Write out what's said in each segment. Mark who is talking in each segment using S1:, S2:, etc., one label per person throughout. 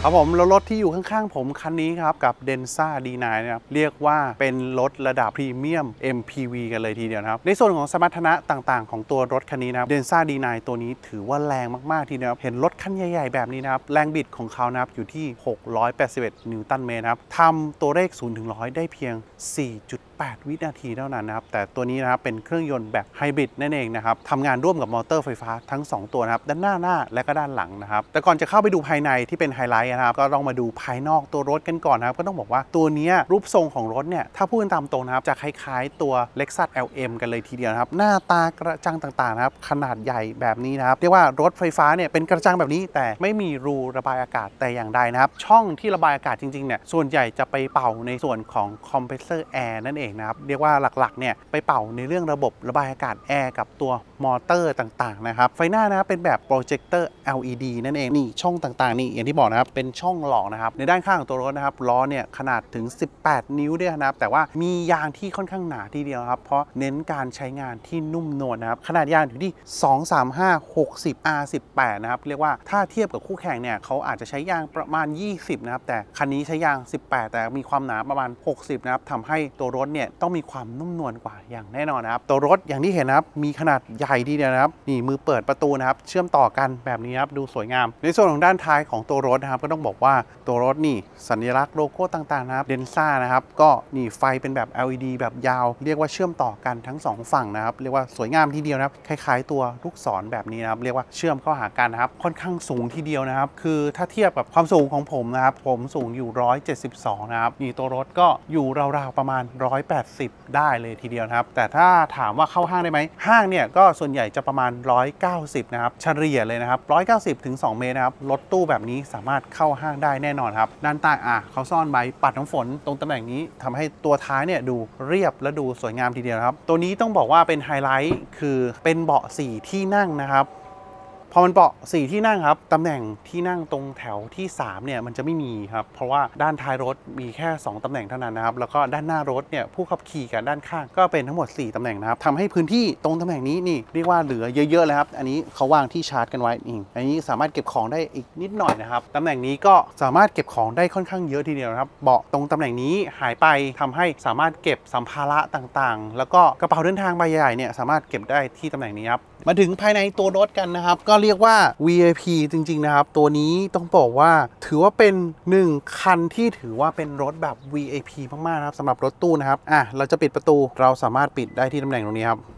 S1: ครับผมแล้วรถที่อยู่ข้างๆผมคันนี้ครับกับ Denza D9 นะครับเรียกว่าเป็นรถระดับพรีเมียม MPV กันเลยทีเดียวนะครับในส่วนของสมรรถนะต่างๆของตัวรถคันนี้นะครับ Denza D9 ตัวนี้ถือว่าแรงมากๆทีเดียวเห็นรถคันใหญ่ๆแบบนี้นะครับแรงบิดของเขานะครับอยู่ที่681นิวตันเมตรครับทำตัวเลข0 ถึง 100ได้เพียง 4.8 วินาทีเท่านั้นนะครับแต่ตัวนี้นะครับเป็นเครื่องยนต์แบบไฮบริดนั่นเองนะครับทำงานร่วมกับมอเตอร์ไฟฟ้าทั้ง2ตัวนะครับด้านหน้าและก็ด้านหลังนะครับแต่ก่อนจะเข้าไปดูภายในที่เป็นไฮไลท์นะครับก็ต้องมาดูภายนอกตัวรถกันก่อนนะครับก็ต้องบอกว่าตัวนี้รูปทรงของรถเนี่ยถ้าพูดตามตรงนะครับจะคล้ายๆตัว Lexus LM กันเลยทีเดียวนะครับหน้าตากระจังต่างๆนะครับขนาดใหญ่แบบนี้นะครับเรียกว่ารถไฟฟ้าเนี่ยเป็นกระจังแบบนี้แต่ไม่มีรูระบายอากาศแต่อย่างใดนะครับช่องที่ระบายอากาศจริงๆเนี่ยส่วนใหญ่จะไปเป่าในส่วนของคอมเพรสเซอร์แอร์นั่นเองนะครับเรียกว่าหลักๆเนี่ยไปเป่าในเรื่องระบบระบายอากาศแอร์กับตัวมอเตอร์ต่างๆนะครับไฟหน้านะครับเป็นแบบโปรเจคเตอร์ LED นั่นเองนี่ช่องต่างๆนี่อย่างที่บอกนะครับเป็นช่องหลอกนะครับในด้านข้างของตัวรถนะครับล้อเนี่ยขนาดถึง18นิ้วด้วยนะครับแต่ว่ามียางที่ค่อนข้างหนาทีเดียวครับเพราะเน้นการใช้งานที่นุ่มนวลนะครับขนาดยางอยู่ที่235/60 R18 นะครับเรียกว่าถ้าเทียบกับคู่แข่งเนี่ยเขาอาจจะใช้ยางประมาณ20นะครับแต่คันนี้ใช้ยาง18แต่มีความหนาประมาณ60นะครับทำให้ตัวรถเนี่ยต้องมีความนุ่มนวลกว่าอย่างแน่นอนนะครับตัวรถอย่างที่เห็นนะครับมีขนาดใหญ่ทีเดียวนะครับนี่มือเปิดประตูนะครับเชื่อมต่อกันแบบนี้ครับดูสวยงามในส่วนของด้านท้ายของตัวรถนะครับก็ต้องบอกว่าตัวรถนี่สัญลักษณ์โลโก้ต่างๆนะครับเดนซ่านะครับก็นี่ไฟเป็นแบบ LED แบบยาวเรียกว่าเชื่อมต่อกันทั้ง2ฝั่งนะครับเรียกว่าสวยงามทีเดียวนะครับคล้ายๆตัวลูกศรแบบนี้นะครับเรียกว่าเชื่อมเข้าหากันนะครับค่อนข้างสูงทีเดียวนะครับคือถ้าเทียบกับความสูงของผมนะครับผมสูงอยู่172นะครับนี่ตัวรถก็อยู่ราวๆประมาณ180ได้เลยทีเดียวนะครับแต่ถ้าถามว่าเข้าห้างได้ไหมห้างเนี่ยก็ส่วนใหญ่จะประมาณ190นะครับเฉลี่ยเลยนะครับ190 ถึง 2 เมตรนะครับรถตู้แบบนี้สามารถเข้าห้างได้แน่นอนครับด้านใต้เขาซ่อนใบปัดน้ำฝนตรงตำแหน่งนี้ทำให้ตัวท้ายเนี่ยดูเรียบและดูสวยงามทีเดียวครับตัวนี้ต้องบอกว่าเป็นไฮไลท์คือเป็นเบาะ4ที่นั่งนะครับพอมันเบาะ4ที่นั่งครับตำแหน่งที่นั่งตรงแถวที่3เนี่ยมันจะไม่มีครับเพราะว่าด้านท้ายรถมีแค่2ตำแหน่งเท่านั้นนะครับแล้วก็ด้านหน้ารถเนี่ยผู้ขับขี่กับด้านข้างก็เป็นทั้งหมด4ตำแหน่งนะครับทำให้พื้นที่ตรงตำแหน่งนี้นี่เรียกว่าเหลือเยอะๆเลยครับอันนี้เขาวางที่ชาร์จกันไว้นี่อันนี้สามารถเก็บของได้อีกนิดหน่อยนะครับตำแหน่งนี้ก็สามารถเก็บของได้ค่อนข้างเยอะทีเดียวครับเบาะตรงตำแหน่งนี้หายไปทำให้สามารถเก็บสัมภาระต่างๆแล้วก็กระเป๋าเดินทางใบใหญ่เนี่ยสามารถเก็บได้ที่ตำแหน่งนี้ครับมาถึงภายในตัวรถกันนะครับก็เรียกว่า VIP จริงๆนะครับตัวนี้ต้องบอกว่าถือว่าเป็น1คันที่ถือว่าเป็นรถแบบ VIP มากๆนะครับสำหรับรถตู้นะครับเราจะปิดประตูเราสามารถปิดได้ที่ตำแหน่งตรงนี้ครับ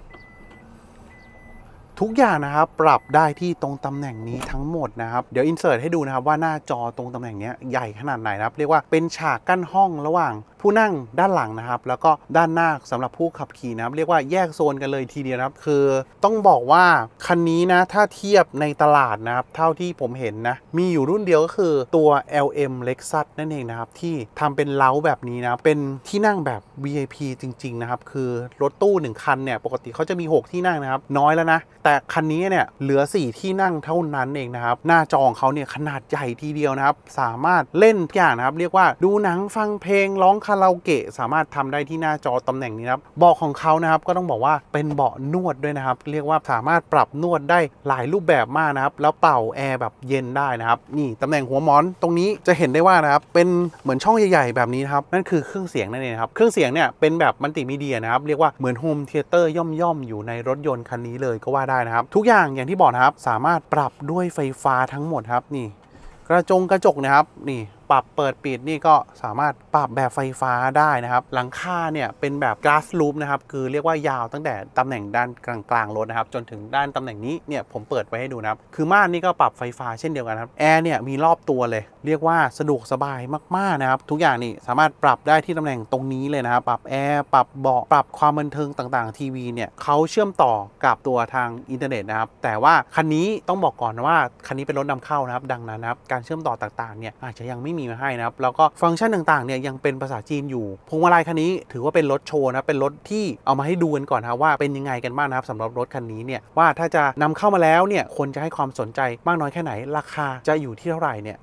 S1: ทุกอย่างนะครับปรับได้ที่ตรงตำแหน่งนี้ทั้งหมดนะครับเดี๋ยวอินเสิร์ตให้ดูนะครับว่าหน้าจอตรงตำแหน่งนี้ใหญ่ขนาดไหนนะครับเรียกว่าเป็นฉากกั้นห้องระหว่างผู้นั่งด้านหลังนะครับแล้วก็ด้านหน้าสำหรับผู้ขับขี่นะครับเรียกว่าแยกโซนกันเลยทีเดียวนะครับคือต้องบอกว่าคันนี้นะถ้าเทียบในตลาดนะครับเท่าที่ผมเห็นนะมีอยู่รุ่นเดียวก็คือตัว LM Lexus นั่นเองนะครับที่ทำเป็นเล้าแบบนี้นะเป็นที่นั่งแบบ VIP จริงๆนะครับคือรถตู้1คันเนี่ยปกติเขาจะมี6ที่นั่งนะครับน้อยแล้วนะแต่คันนี้เนี่ยเหลือ4ที่นั่งเท่านั้นเองนะครับหน้าจอของเขาเนี่ยขนาดใหญ่ทีเดียวนะครับสามารถเล่นทุกอย่างนะครับเรียกว่าดูหนังฟังเพลงร้องคาราโอเกะสามารถทำได้ที่หน้าจอตำแหน่งนี้ครับเบาะของเขานะครับก็ต้องบอกว่าเป็นเบาะนวดด้วยนะครับเรียกว่าสามารถปรับนวดได้หลายรูปแบบมากนะครับแล้วเป่าแอร์แบบเย็นได้นะครับนี่ตำแหน่งหัวหมอนตรงนี้จะเห็นได้ว่านะครับเป็นเหมือนช่องใหญ่ๆแบบนี้นะครับนั่นคือเครื่องเสียงนั่นเองครับเครื่องเสียงเนี่ยเป็นแบบมัลติมีเดียนะครับเรียกว่าเหมือนโฮมเธียเตอร์ย่อมๆอยู่ในรถยนต์คันนี้เลยก็ว่าได้นะครับทุกอย่างที่บอกนะครับสามารถปรับด้วยไฟฟ้าทั้งหมดครับนี่กระจกนะครับนี่ปรับเปิดปิดนี่ก็สามารถปรับแบบไฟฟ้าได้นะครับหลังคาเนี่ยเป็นแบบ glass roof นะครับคือเรียกว่ายาวตั้งแต่ตำแหน่งด้านกลางรถนะครับจนถึงด้านตำแหน่งนี้เนี่ยผมเปิดไว้ให้ดูนะครับคือม่านนี่ก็ปรับไฟฟ้าเช่นเดียวกันครับแอร์เนี่ยมีรอบตัวเลยเรียกว่าสะดวกสบายมากๆนะครับทุกอย่างนี่สามารถปรับได้ที่ตำแหน่งตรงนี้เลยนะครับปรับแอร์ปรับเบาะปรับความบันเทิงต่างๆทีวีเนี่ยเขาเชื่อมต่อกับตัวทางอินเทอร์เน็ตนะครับแต่ว่าคันนี้ต้องบอกก่อนนะว่าคันนี้เป็นรถนำเข้านะครับดังนั้นนะครับการเชื่อมต่อต่างๆเนี่ยอาจจะยังไม่มีมาให้นะครับแล้วก็ฟังก์ชันต่างๆเนี่ยยังเป็นภาษาจีนอยู่พวงมาลัยคันนี้ถือว่าเป็นรถโชว์นะเป็นรถที่เอามาให้ดูกันก่อนครับว่าเป็นยังไงกันบ้างนะครับสำหรับรถคันนี้เนี่ยว่าถ้าจะนำเข้ามาแล้วเนี่ยคนจะให้ความสนใจมากน้อยแค่ไหนราคาจะอยู่ที่เท่าไหร่เนี่ยอันนี้เดี๋ยว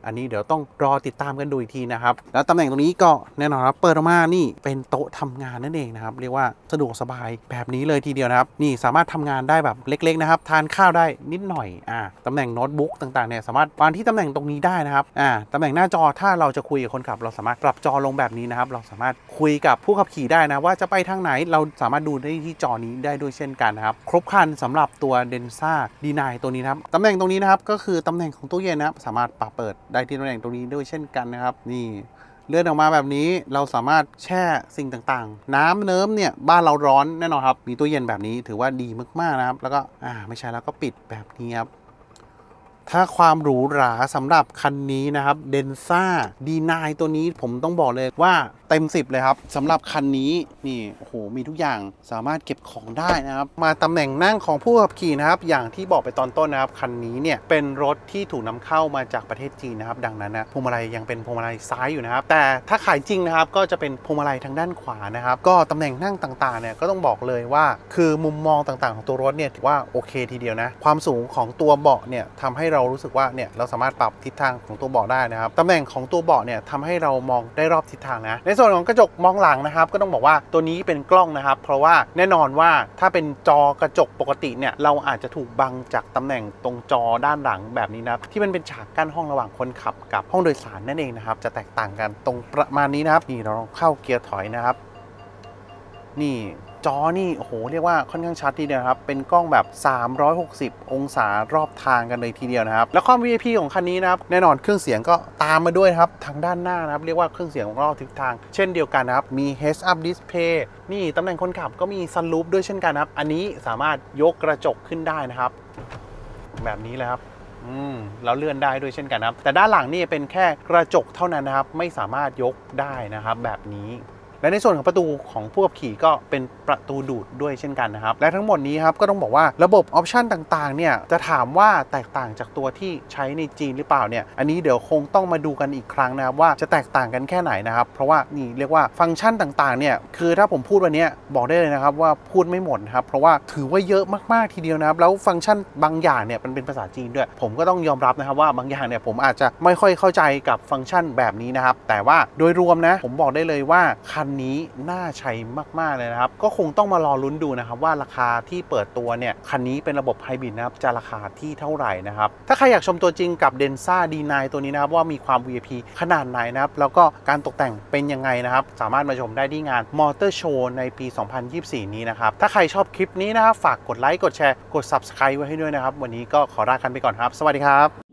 S1: ต้องรอติดตามกันดูอีกทีนะครับแล้วตำแหน่งตรงนี้ก็แน่นอนครับเปิดออกมานี่เป็นโต๊ะทำงานนั่นเองนะครับเรียกว่าสะดวกสบายแบบนี้เลยทีเดียวนะครับนี่สามารถทำงานได้แบบเล็กๆนะครับทานข้าวได้นิดหน่อยตำแหน่งโน้ตบุ๊กต่างๆเนี่ยสามารถวางที่ตำแหน่งตรงนี้ได้นะครับตำแหน่งหน้าจอถ้าเราจะคุยกับคนขับเราสามารถปรับจอลงแบบนี้นะครับเราสามารถคุยกับผู้ขับขี่ได้นะว่าจะไปทางไหนเราสามารถดูได้ที่จอนี้ได้ด้วยเช่นกันนะครับครบครันสำหรับตัว Denza D9 ตัวนี้นะครับตำแหน่งตรงนี้นะครับก็คือตำแหน่งของตู้เย็นนะครับสามารถปรับเปิดได้ที่ตำแหน่งตรงนี้ด้วยเช่นกันนะครับนี่เลื่อนออกมาแบบนี้เราสามารถแช่สิ่งต่างๆน้ำเนิ้มเนี่ยบ้านเราร้อนแน่นอนครับมีตู้เย็นแบบนี้ถือว่าดีมากๆนะครับแล้วก็ไม่ใช่แล้วก็ปิดแบบนี้ครับถ้าความหรูหราสำหรับคันนี้นะครับ Denza D9 ตัวนี้ผมต้องบอกเลยว่าเต็ม10เลยครับสำหรับคันนี้นี่โอ้โหมีทุกอย่างสามารถเก็บของได้นะครับมาตำแหน่งนั่งของผู้ขับขี่นะครับอย่างที่บอกไปตอนต้นนะครับคันนี้เนี่ยเป็นรถที่ถูกนำเข้ามาจากประเทศจีนนะครับดังนั้นนะพวงมาลัยยังเป็นพวงมาลัยซ้ายอยู่นะครับแต่ถ้าขายจริงนะครับก็จะเป็นพวงมาลัยทางด้านขวานะครับก็ตำแหน่งนั่งต่างๆเนี่ยก็ต้องบอกเลยว่าคือมุมมองต่างๆของตัวรถเนี่ยถือว่าโอเคทีเดียวนะความสูงของตัวเบาะเนี่ยทำให้เรารู้สึกว่าเนี่ยเราสามารถปรับทิศทางของตัวเบาะได้นะครับตำแหน่งของตัวเบาะเนี่ยทำให้เรามองได้รอบทิศทางนะในส่วนของกระจกมองหลังนะครับก็ต้องบอกว่าตัวนี้เป็นกล้องนะครับเพราะว่าแน่นอนว่าถ้าเป็นจอกระจกปกติเนี่ยเราอาจจะถูกบังจากตำแหน่งตรงจอด้านหลังแบบนี้นะครับที่มันเป็นฉากกั้นห้องระหว่างคนขับกับห้องโดยสารนั่นเองนะครับจะแตกต่างกันตรงประมาณนี้นะครับนี่เราลองเข้าเกียร์ถอยนะครับนี่จอนี่โอ้โหเรียกว่าค่อนข้างชัดทีเดียวครับเป็นกล้องแบบ360องศารอบทางกันเลยทีเดียวนะครับแล้วความ VIP ของคันนี้นะครับแน่นอนเครื่องเสียงก็ตามมาด้วยครับทางด้านหน้านะครับเรียกว่าเครื่องเสียงของรอบทิศทางเช่นเดียวกันนะครับมี Heads Up Display นี่ตำแหน่งคนขับก็มี Sunroof ด้วยเช่นกันครับอันนี้สามารถยกกระจกขึ้นได้นะครับแบบนี้เลยครับแล้วเลื่อนได้ด้วยเช่นกันครับแต่ด้านหลังนี่เป็นแค่กระจกเท่านั้นนะครับไม่สามารถยกได้นะครับแบบนี้และในส่วนของประตูของผู้ขับขี่ก็เป็นประตูดูดด้วยเช่นกันนะครับและทั้งหมดนี้ครับก็ต้องบอกว่าระบบออปชันต่างๆเนี่ยจะถามว่าแตกต่างจากตัวที่ใช้ในจีนหรือเปล่าเนี่ยอันนี้เดี๋ยวคงต้องมาดูกันอีกครั้งนะครับว่าจะแตกต่างกันแค่ไหนนะครับเพราะว่านี่เรียกว่าฟังก์ชันต่างๆเนี่ยคือถ้าผมพูดวันนี้บอกได้เลยนะครับว่าพูดไม่หมดครับเพราะว่าถือว่าเยอะมากๆทีเดียวนะครับแล้วฟังก์ชันบางอย่างเนี่ยมันเป็นภาษาจีนด้วยผมก็ต้องยอมรับนะครับว่าบางอย่างเนี่ยผมอาจจะไม่ค่อยเข้าใจกับฟังก์ชันแบบนี้นะครับแต่ว่าโดยรวมนะผมบอกได้เลยว่าคันนี้น่าใช้มากๆเลยนะครับก็คงต้องมารอลุ้นดูนะครับว่าราคาที่เปิดตัวเนี่ยคันนี้เป็นระบบไฮบริดนะครับจะราคาที่เท่าไหร่นะครับถ้าใครอยากชมตัวจริงกับ Denza D9 ตัวนี้นะครับว่ามีความ VIP ขนาดไหนนะครับแล้วก็การตกแต่งเป็นยังไงนะครับสามารถมาชมได้ที่งาน Motor Show ในปี 2024 นี้นะครับถ้าใครชอบคลิปนี้นะครับฝากกดไลค์กดแชร์กด Subscribe ไว้ให้ด้วยนะครับวันนี้ก็ขอลากันไปก่อนครับสวัสดีครับ